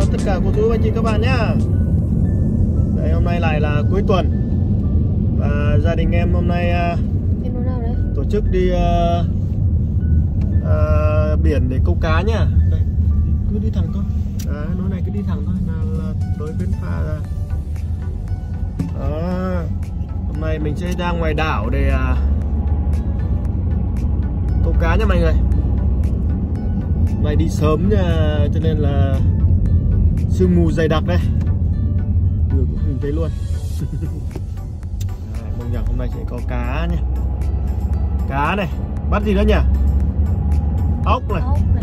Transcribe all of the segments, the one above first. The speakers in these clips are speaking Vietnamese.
tất cả cô chú anh chị các bạn nhá. Đấy, hôm nay lại là cuối tuần và gia đình em hôm nay tổ chức đi biển để câu cá nhá. Đây, cứ đi thẳng thôi. Đấy, lối này cứ đi thẳng thôi là tới bến phà rồi. Đó. Hôm nay mình sẽ ra ngoài đảo để câu cá nha mọi người. Hôm nay đi sớm nha, cho nên là sương mù dày đặc đây. Đường cũng không thấy luôn. Mong rằng hôm nay sẽ có cá nha. Cá này, bắt gì nữa nhỉ? Ốc này,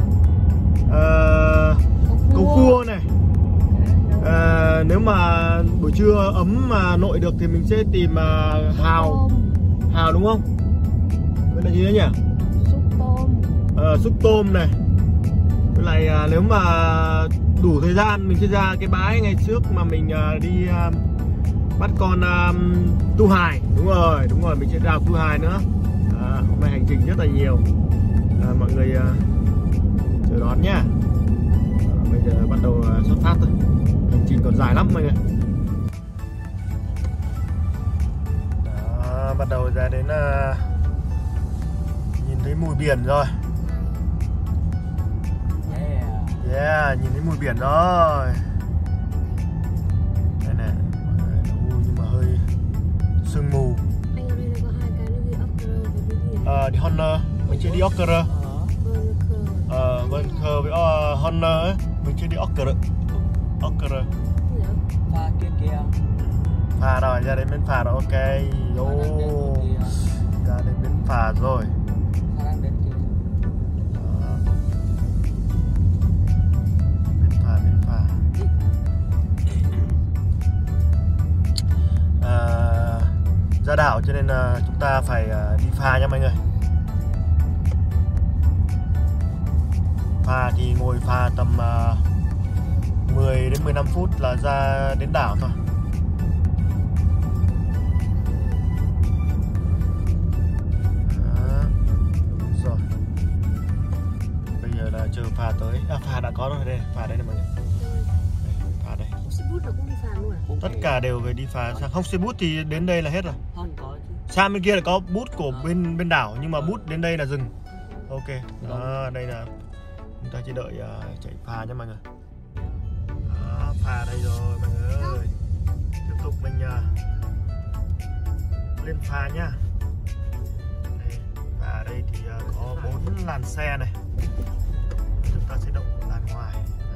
câu cua này. Nếu mà buổi trưa ấm mà nội được thì mình sẽ tìm hào đúng không? Với là gì nữa nhỉ? Súp tôm này. Với lại nếu mà đủ thời gian mình sẽ ra cái bãi ngày trước mà mình đi bắt con tu hài. Đúng rồi, mình sẽ đào tu hài nữa. Hôm nay hành trình rất là nhiều. Mọi người chờ đón nhá. Bây giờ bắt đầu xuất phát thôi. Hành trình còn dài lắm mọi người. Đó, bắt đầu ra đến nhìn thấy mùi biển rồi. Yeah, nhìn thấy mùi biển rồi. Đây này, nhưng mà hơi sương mù. Anh ở đây là có hai cái nó ghi Ocker và đi Honor, mình chưa đi Ocker. Vân với Honor ấy, mình chưa đi Ocker. Phà kia. Phà rồi, ra đến bến phà rồi, ok. Ra đến bến phà rồi. Ra đảo cho nên chúng ta phải đi phà nha mọi người. Phà thì ngồi phà tầm 10 đến 15 phút là ra đến đảo thôi. Đúng rồi. Bây giờ là chờ phà tới. Phà đã có rồi đây, phà đây này mọi người. Đây, phà đây. Xe bút là cũng đi phà luôn à? Tất cả đều về đi phà. Không, xe bút thì đến đây là hết rồi. Sang bên kia là có bút của bên đảo, nhưng mà bút đến đây là dừng. Ok. Đó, đây là chúng ta chỉ đợi chạy phà nha mọi người. Đó, phà đây rồi mọi người ơi. Tiếp tục mình lên phà nhá. Đây, phà đây thì có 4 làn xe này. Chúng ta sẽ động làn ngoài.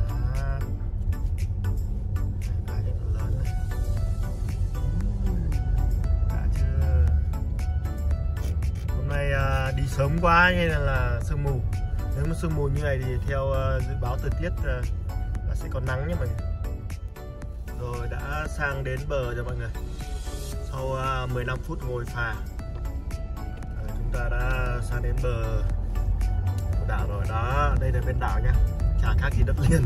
Đi sớm quá nên là sương mù. Nếu mà sương mù như này thì theo dự báo thời tiết là sẽ còn nắng nhé mọi người. Rồi đã sang đến bờ rồi mọi người. Sau 15 phút ngồi phà, chúng ta đã sang đến bờ của đảo rồi. Đó, đây là bên đảo nha, chả khác gì đất liền.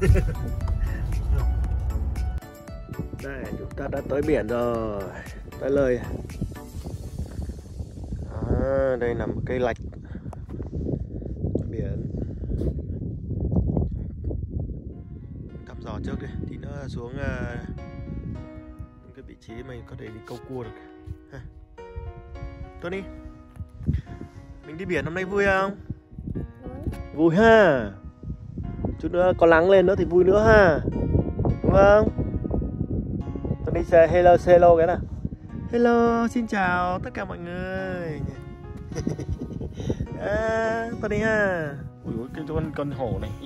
Đây, chúng ta đã tới biển rồi, tới lời. Đây là một cây lạch biển. Thăm dò trước đi, tí nữa xuống cái vị trí mình có thể đi câu cua được. Tony, mình đi biển hôm nay vui không? Vui ha. Chút nữa có nắng lên nữa thì vui nữa ha, đúng không? Tony say hello cái nào. Hello, xin chào tất cả mọi người. Tony ha. Ui ôi, cái con hổ này.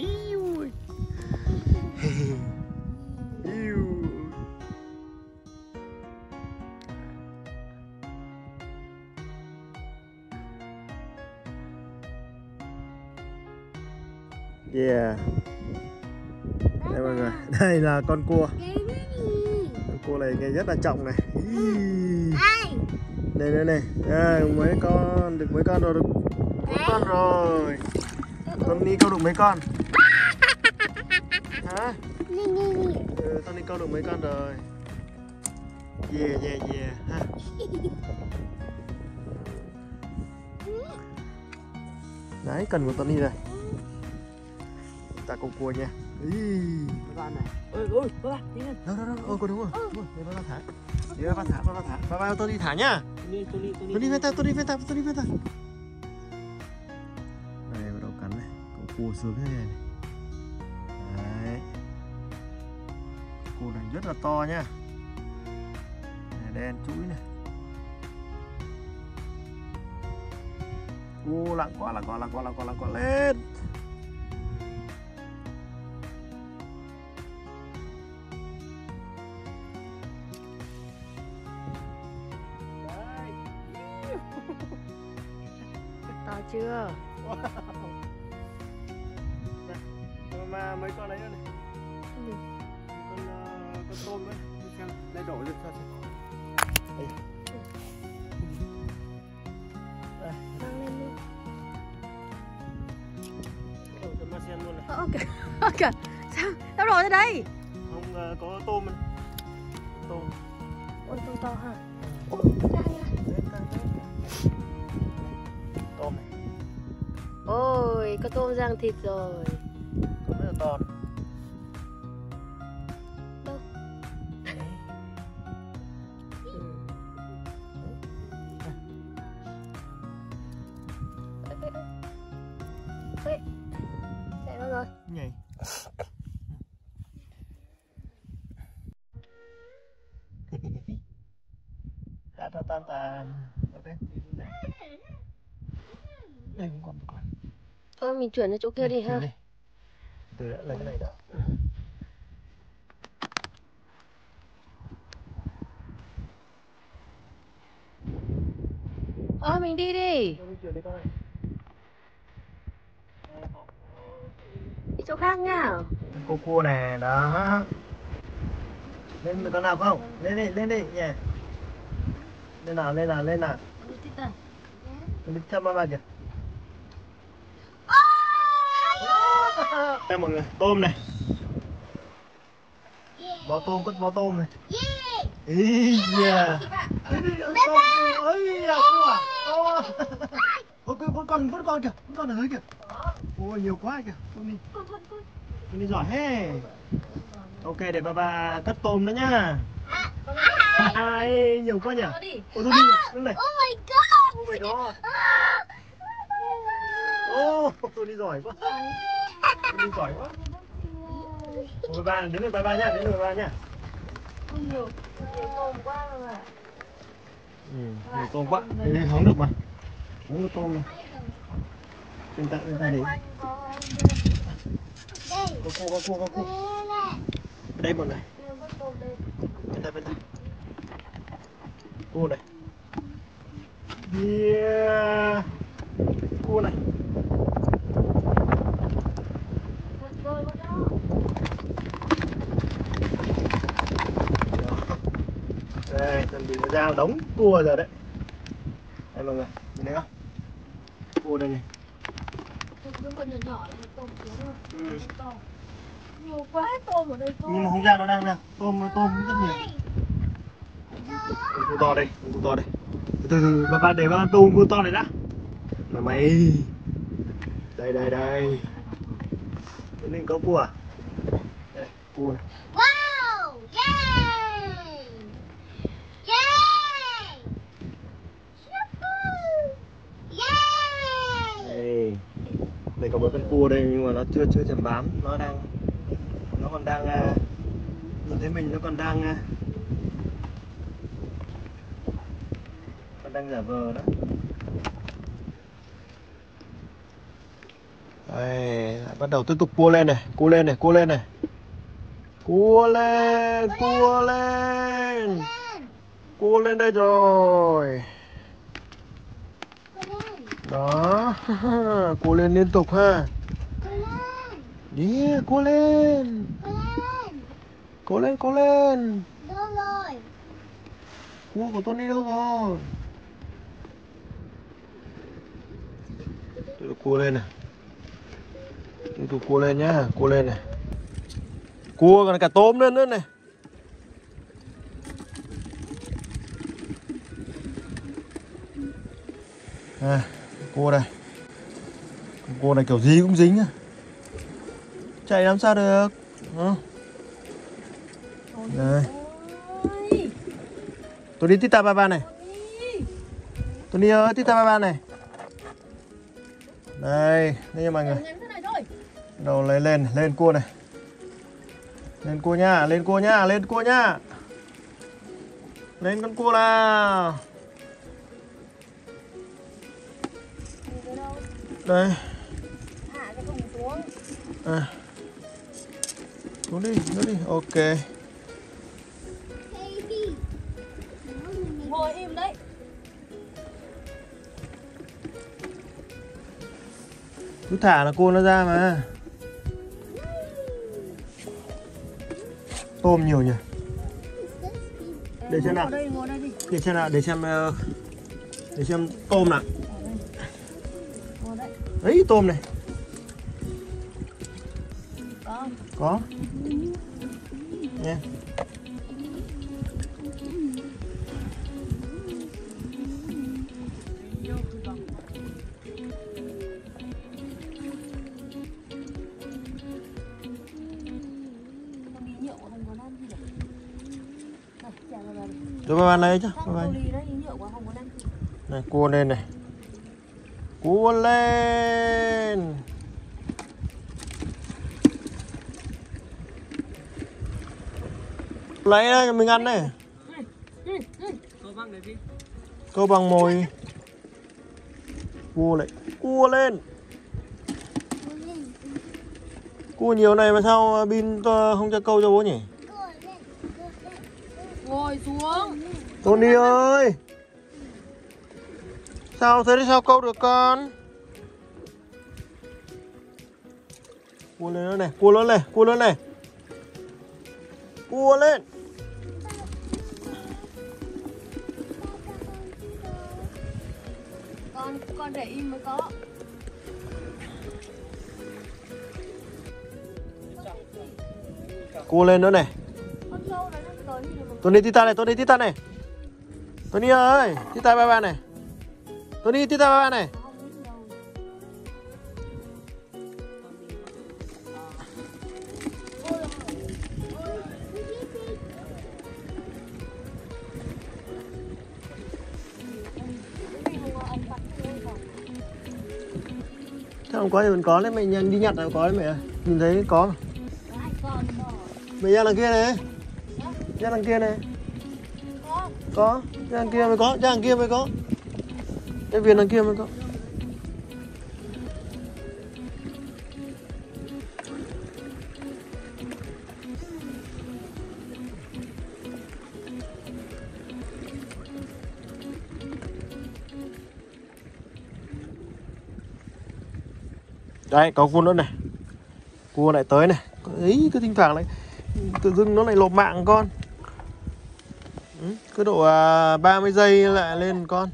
Yeah. Đây mọi người, đây là con cua. Con cua này nghe rất là trọng này. Đây này. Mấy con, được mấy con rồi, được 4 con rồi. Tony câu được mấy con? Hả? Tony câu được mấy con rồi? Yeah ha. Đấy, cần của Tony này. Ta câu cua nha. Ý. Bạn này. Ôi, ba, đi lên. Đâu, có đúng rồi. Để ba thả. Để ba thả. Ba tôi đi thả nhá. Tôi đi với ta. Đây bắt đầu cắn này. Cua sướng thế này. Đấy. Cua này rất là to nhá. Này, đen chuỗi này. Lặng quá lên. To chưa? Wow. Mà mấy con ấy nữa này. Con tôm ấy. Xem, đây đổ lên cho xem. Đây. Mang lên đi. Cho ma xem luôn này. Ok. Sao đổ ra đây? Không có tôm này. Tôm. Ôi, tôm to hả? Tôm này. Ôi, có tôm rang thịt rồi. Rất là to. Đâu? Ê, chạy đâu rồi? Nhảy. Tan. Đây cũng còn. Thôi mình chuyển đến chỗ kia đi ha. Từ đã lấy cái này đã. Mình đi đi. Đi chỗ khác nha. Cua này đó. Lên con nào không? Lên đi nhỉ. Lên nào. Đi theo mama kìa. Đây mọi người, tôm này. Bó tôm này. Ý da. Ôi da cua. Ôi con kìa, con ở dưới kìa. Ôi nhiều quá kìa. Con đi giỏi he. Ok để bà cất tôm nữa nhá. Ai nhiều quá nhỉ. Ôi tôi đi này. Oh my god. Tôi đi giỏi quá. Ôi ba đứng đây ba nhá, nhiều tôm quá rồi mà. Nhiều tôm quá. Đây hóng được mà. Hóng được tôm này. Bên ta để. Có cua. Đây mọi người. Bên ta. Cua này. Yeah. Cua này. Đây, chuẩn bị ra đống cua rồi đấy. Đây mọi người, nhìn thấy không? Cua đây này. Nhiều quá tôm ở đây tôm. Nhưng mà không ra nó đang nè, tôm rất nhiều. Cua to đây. Từ ba để ba tôm cua to này đã. Mà mày. Đây. Đây nên có cua à? Đây, cua này. Wow! Yay! Đây có một con cua đây nhưng mà nó chưa chầm bám, nó còn đang nhìn thấy mình nó còn đang giả vờ đó. Đây, bắt đầu tiếp tục cua lên này. Cua lên đây rồi. Đó, cua lên liên tục ha. Yeah, cua lên. Đâu rồi? Cua của Tony đâu rồi? Tiếp tục cua lên này. Tiếp tục cua lên nhá, cua lên này. Cua còn cả tôm lên nữa này. Cua đây. Cua này kiểu gì cũng dính à. Chạy làm sao được. Đây. Tôi đi Tita Baba này. Tôi đi Tita Baba này. Đây, đây nha mọi người. Đầu lấy lên cua này. Lên cua nha, lên cua nha, lên cua nha. Lên con cua nào. Đây. Xuống đi, ok. Ngồi im đấy. Cứ thả là cua nó ra mà. Tôm nhiều nhỉ. Để xem nào. Để xem tôm nào. Đấy tôm này. Có. Nha. Cho ba bạn lấy chứ. Này cua lên này. Cua lên. Lấy đây cho mình ăn này. Câu bằng mồi. Cua lại. Cua lên. Cua nhiều này mà sao Bin không cho câu cho bố nhỉ? Ngồi xuống. Tony ơi. Sao thế thì sao câu được con? Cua lên nữa này, cua lớn này, cua lớn này. Cua lên. Con để im mới có. Cua lên nữa này. Tony Tita này, Tony Tita này. Tony ơi, Tita ba này. Tony Tita ba này. Sao không có thì vẫn có đấy, mày đi nhặt là có đấy mẹ. Nhìn thấy có mà. Mày ra đằng kia này. Ra đằng kia này. Có, ra đằng kia mới có, ra đằng kia mới có. Cái viên đằng kia mới có. Đấy, có cua nữa này. Cua lại tới này. Ý, cứ thỉnh thoảng lại tự dưng nó lại lộp mạng con. Cứ độ 30 giây lại lên con.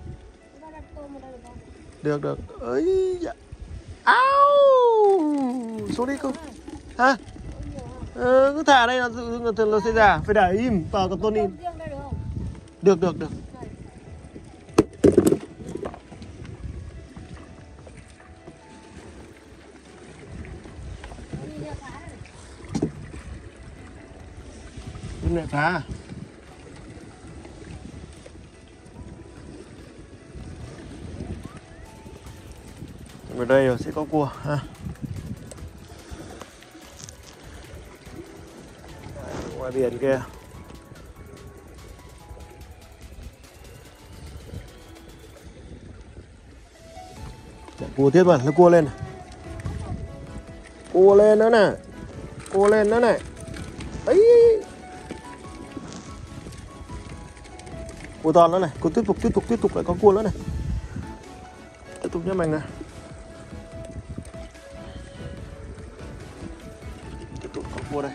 Được. Ấy dạ. Áo. Xuống đi con. Hả? Cứ thả đây là tự dưng nó sẽ ra. Phải để im vào con Tony. Được. Đúng lại phá. Ở đây rồi sẽ có cua ha. Ngoài biển kia. Chạy cua tiếp rồi, nó cua lên này. Cua lên nữa nè. Cua lên nữa này. Ấy. Cua to nữa này, cua tiếp tục lại có cua nữa này. Tiếp tục nhé mình này. Tiếp tục có cua đây.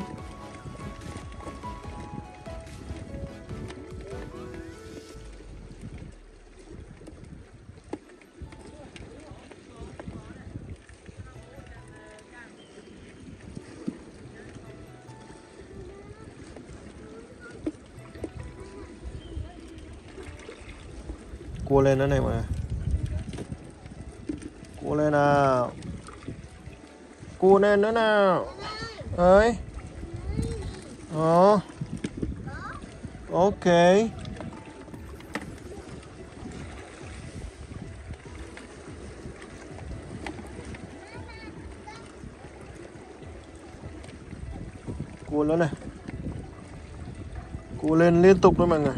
Cua lên nữa này mọi người. Cua lên nào. Cua lên nữa nào. Ơi. Đó. Ok. Cua lớn này. Cua lên liên tục đó mọi người.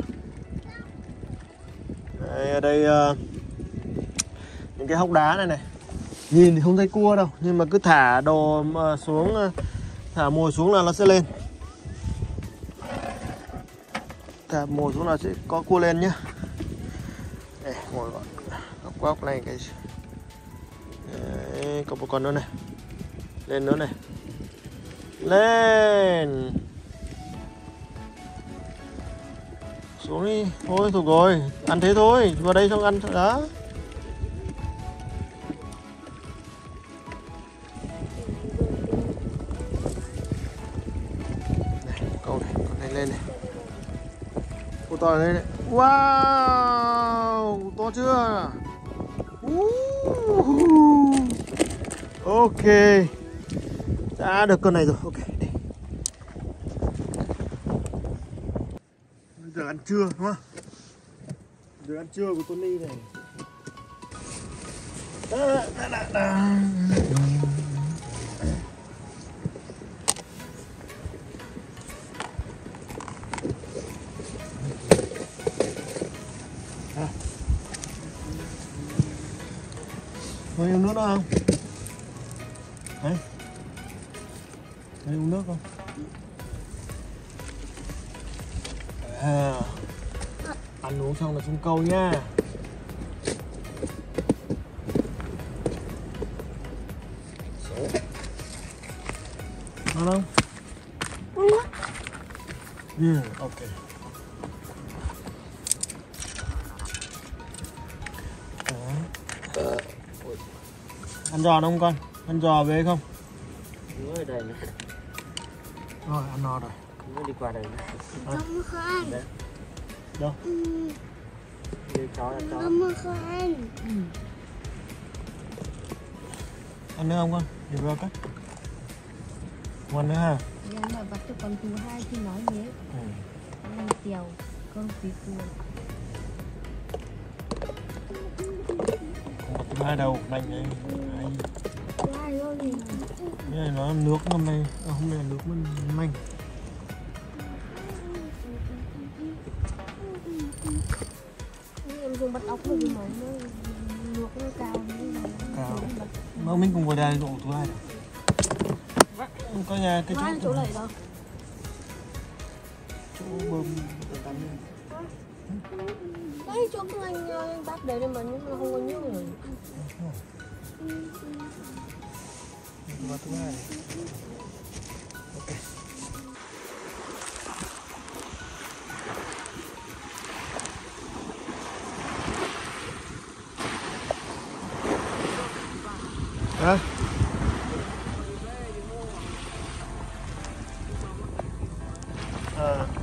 Đây, ở đây những cái hốc đá này này. Nhìn thì không thấy cua đâu, nhưng mà cứ thả đồ xuống, thả mồi xuống là nó sẽ lên. Thả mồi xuống là sẽ có cua lên nhá. Đây, ngồi gọn góc này cái. Đấy, có một con nữa này. Lên nữa này. Lên. Xuống đi. Thôi thôi rồi, ăn thế thôi, vào đây xong ăn đó. Con này lên này. Cô to lên này. Wow, to chưa? Ok. Đã được con này rồi. Ok. Đi. Bây giờ ăn trưa đúng không? Giờ ăn trưa của Tony này. Có uống nước nữa không? Đấy. Có uống nước không? À, ăn uống xong là xuống câu nha. Ngon không? Ok. Ăn giò không con? Ăn giò về không? Ở đây này. Rồi, ăn no rồi. Nó đi qua đây. Không khoan. Đâu? Đi chó là chó. Không khoan. Ăn nữa không con? Để vào cắt. Không ăn nữa ha? Dạ mà bắt cho con thứ hai thì nói nhé. Con ăn tiều, con tí cua. Không có thứ hai đâu, đành này. Lai ơi. Cái này nó nước hôm nay, hôm nay nước mình manh. Em dùng bắt ốc rồi mà nó nước nó cao. Cao. Mà mình cùng vào đây độ thứ hai. Không có nhà cái chỗ này đâu. Chỗ bơm tắm. Đấy chỗ của anh bắt đấy mà nhưng mà không có nhiều rồi. Vào thứ hai. Ok. Hả? À.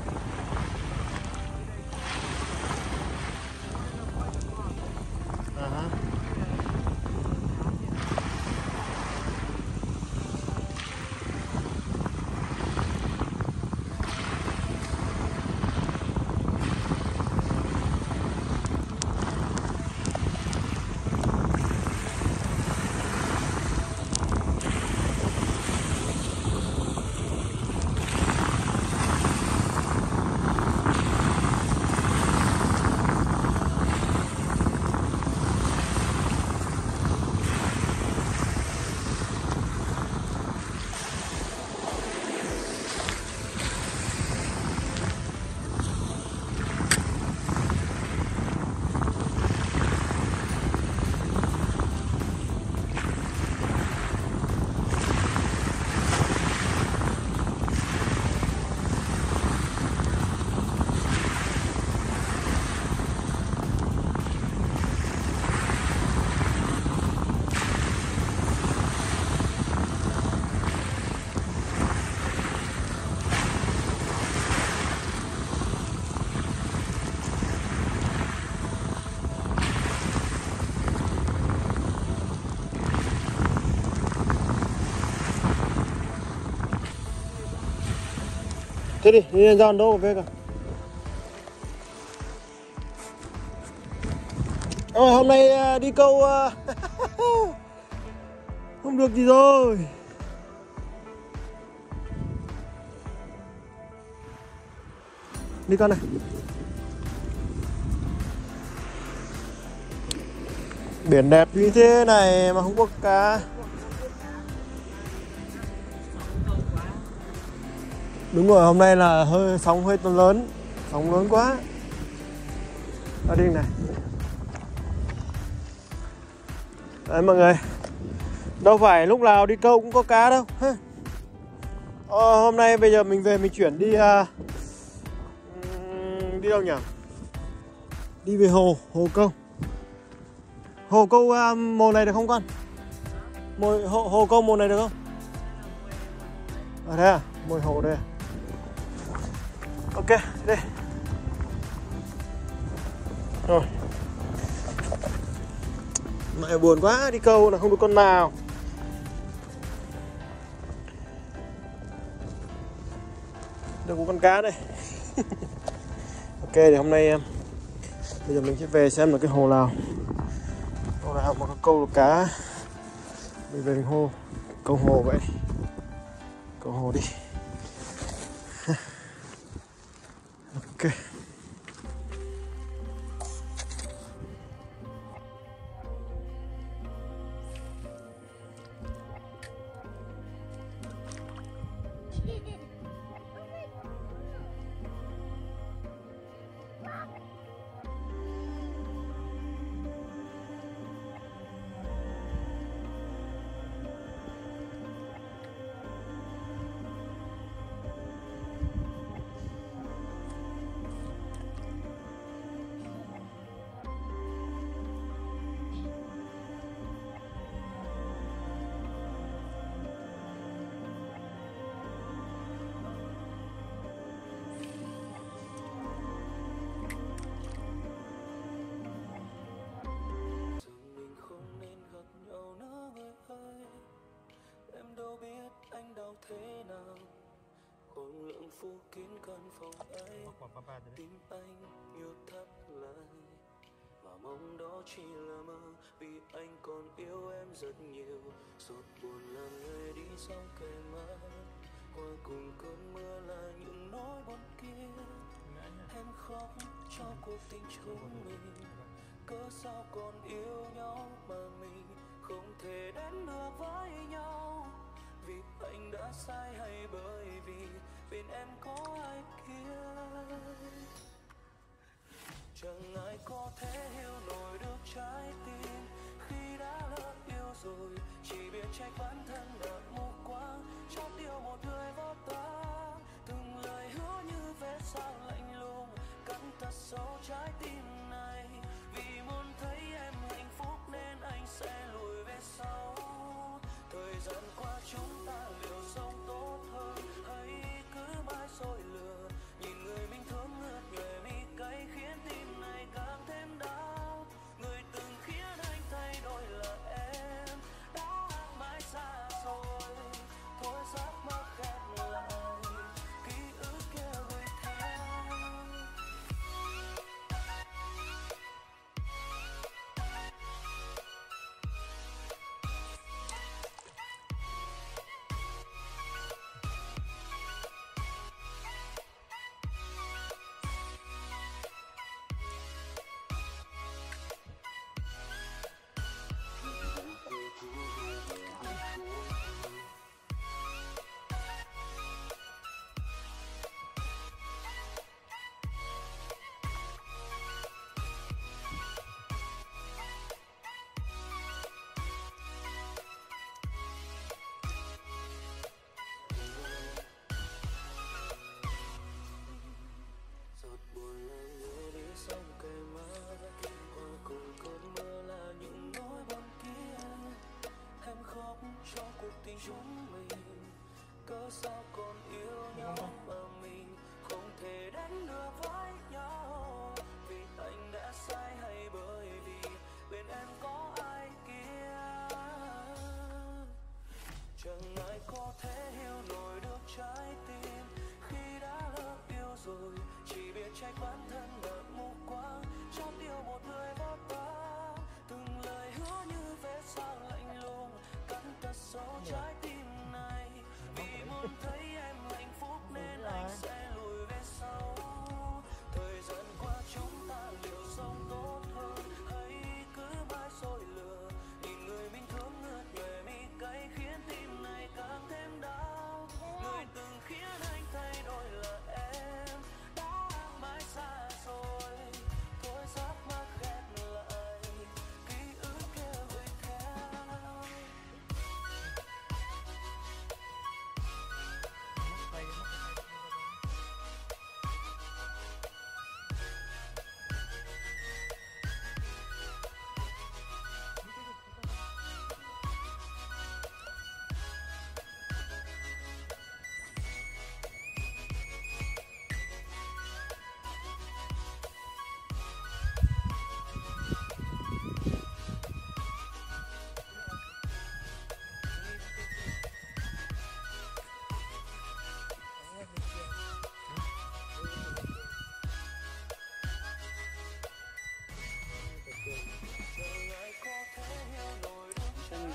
Thế đi lên ra đâu về cả. Hôm nay đi câu không được gì rồi. Đi con này. Biển đẹp như thế này mà không có cá. Đúng rồi, hôm nay là sóng hơi lớn. Sóng lớn quá. Ở đây này. Đấy mọi người. Đâu phải lúc nào đi câu cũng có cá đâu. Hôm nay bây giờ mình về mình chuyển đi đi đâu nhỉ? Đi về hồ câu. Hồ câu mùa này được không con? Hồ câu mùa này được không? Thế à? Mùi hồ đây. Ok, đây. Rồi. Mẹ buồn quá, đi câu là không được con nào. Được có con cá đây. Ok, thì hôm nay bây giờ mình sẽ về xem là cái hồ nào mà có câu được cá. Mình về mình câu hồ vậy. Câu hồ đi. Ok. Thế nào hồn lượng phủ kín căn phòng ấy, tim anh như thắt lại và mong đó chỉ là mơ, vì anh còn yêu em rất nhiều. Suốt buồn là người đi sau kề má, qua cùng cơn mưa là những nỗi buồn kia. Em khóc cho cuộc tình chúng mình, cớ sao còn yêu nhau mà mình không thể đến được với nhau. Vì anh đã sai hay bởi vì bên em có ai kia? Chẳng ai có thể hiểu nổi được trái tim khi đã lỡ yêu rồi. Chỉ biết trách bản thân đã mù quáng, chót yêu một người vô tâm. Từng lời hứa như vết dao lạnh lùng cắn thật sâu trái tim này. Vì muốn thấy em hạnh phúc nên anh sẽ lùi về sau. Thời gian qua chúng ta liệu sống tốt hơn hay cứ mãi dối lừa? Nhìn người mình thương ngược người mi cay khiến tim này càng thêm đau. Người từng khiến anh thay đổi là em đã mãi xa rồi. Thôi giấc mơ khép lại, ký ức kia gửi theo. Trong cuộc tình chúng mình, cớ sao còn yêu nhau mà mình không thể đến được với nhau. Vì anh đã sai hay bởi vì bên em có ai kia? Chẳng ai có thể hiểu nổi được trái tim khi đã lỡ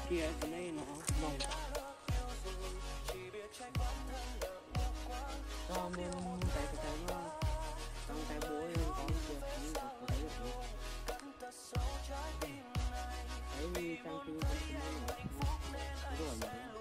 kia cái này nó mỏng cho muốn cái mà trong cái bố em có một chuyện nhưng mà có thấy được đấy vì trong khi rồi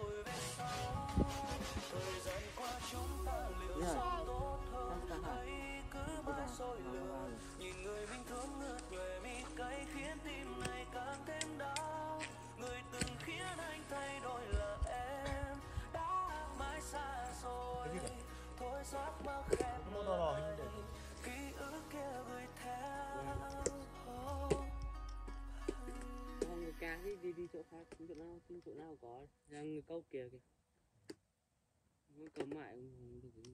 nhìn người mình thương ngược người mi cay khiến tim này càng thêm đau, người từng khiến anh thay đổi là em đã mãi xa rồi thôi giấc mơ khép lại ký ức kia gửi theo. người ca đi chỗ khác chỗ nào có ra người câu kia kìa người câu mại được cái gì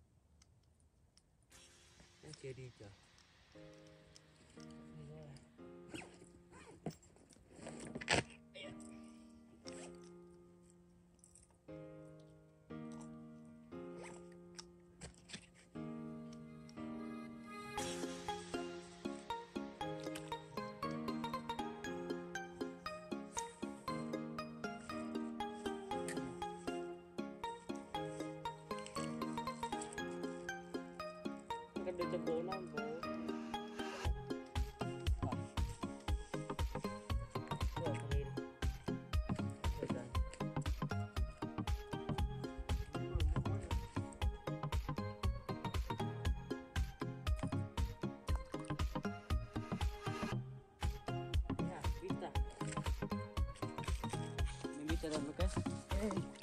em kia đi chờ được cho bố năm bố mình biết cho được cái